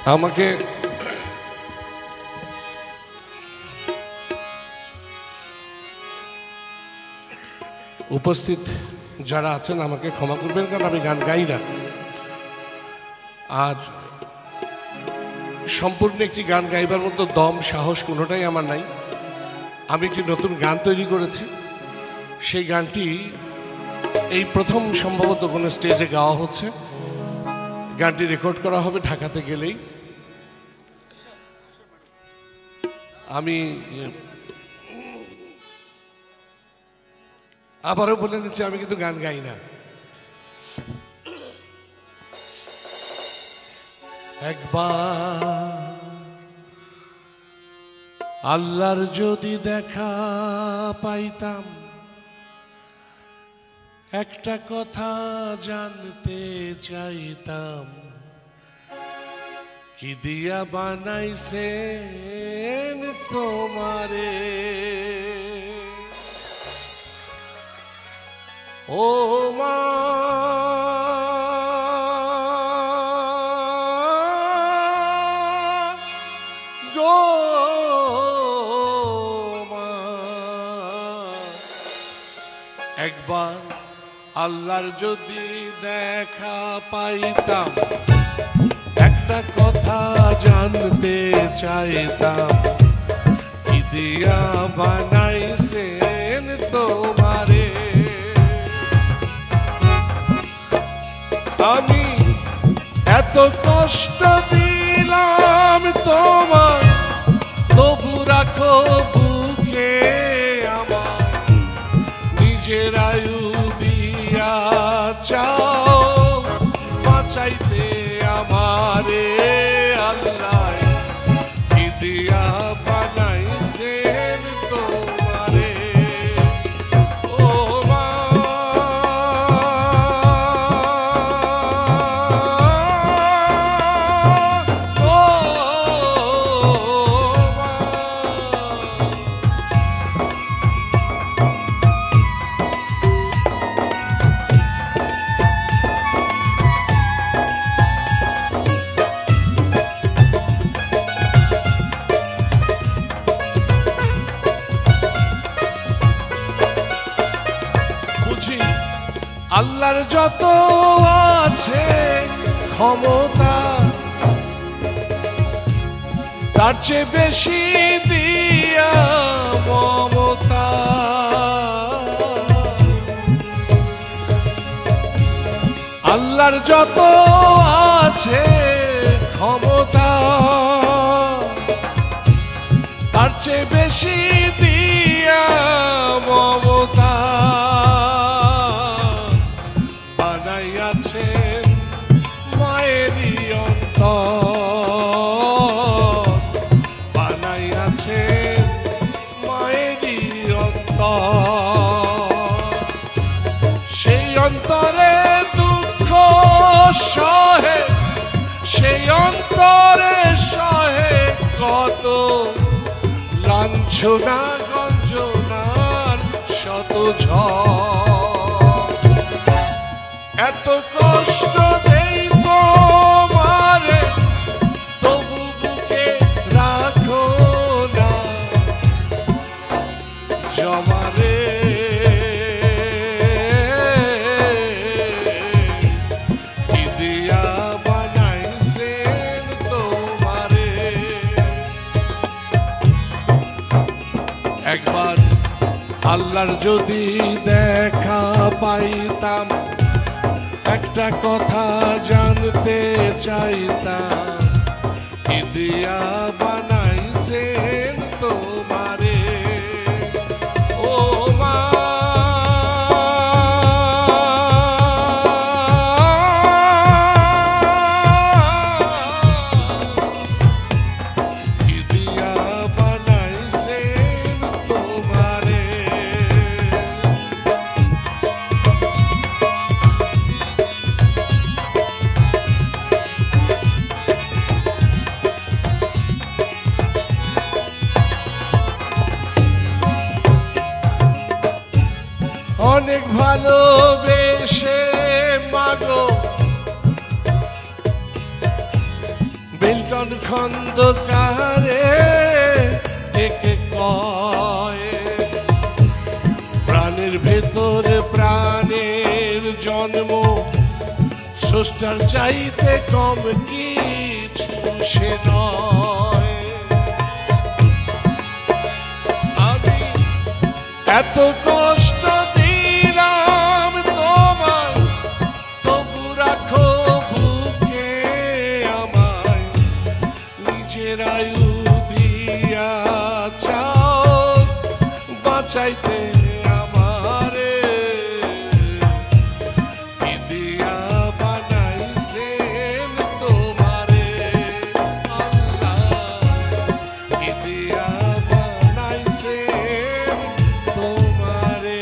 আমাকে উপস্থিত যারা আছেন আমাকে ক্ষমা করবেন, কারণ আমি গান গাই না। আর সম্পূর্ণ একটি গান গাইবার মতো দম সাহস কোনোটাই আমার নাই। আমি একটি নতুন গান তৈরি করেছি, সেই গানটি এই প্রথম সম্ভবত কোনো স্টেজে গাওয়া হচ্ছে। গানটি রেকর্ড করা হবে ঢাকাতে গেলেই। আমি আবারও বলে নিচ্ছি, আমি কিন্তু গান গাই না। একবার আল্লাহর যদি দেখা পাইতাম, একটা কথা জানতে চাইতাম, কি দিয়া বানাইছেন তোমারে ও মা, গো মা। একবার আল্লাহর যদি দেখা পাইতাম, একটা কথা জানতে চাইতাম, কি দিয়া বানাইছেন তোমারে। আমি এত কষ্ট দিলাম তোমার, তবু রাখো বুকে আমার, নিজের আয়ু দিয়া চাও বাঁচাইতে আমারে। আল্লাহ কি দিয়া বানাইছেন তোমারে ও মা, ও মা। বুঝি আল্লাহর যত আছে ক্ষমতা, তার চেয়ে বেশি দিয়া মমতা। আল্লাহর যত আছে ক্ষমতা, তার চেয়ে বেশি দিয়া মমতা। বানাইয়াছেন মায়েরই অন্তর, বানাইয়াছেন মায়েরই অন্তর। সেই অন্তরে দুঃখ সহে, সেই অন্তরে সহে কত লাঞ্ছনা গঞ্জনার শত ঝড়। এত কষ্ট দেই তোমারে, তবু বুকে রাখো না জমারে। কি দিয়া বানাইছেন তোমারে। একবার আল্লাহর যদি দেখা পাইতাম, একটা কথা জানতে চাইতাম, কি দিয়া বানাইছেন তোমারে ও মা। কি দিয়া বানাইছেন তোমারে। মিলন খন্দকারে ডেকে কয়, প্রাণের ভেতরে প্রাণের জন্ম, স্রষ্টার চাইতে কম কিছু সে নয়। আমি এত কষ্ট দিলাম তোমায়, তবু রাখো বুকে আমায়, নিজের আয়ু দিয়া চাও বাঁচাইতে আমারে। কি দিয়া বানাইছেন তোমারে আল্লাহ, কি দিয়া বানাইছেন তোমারে।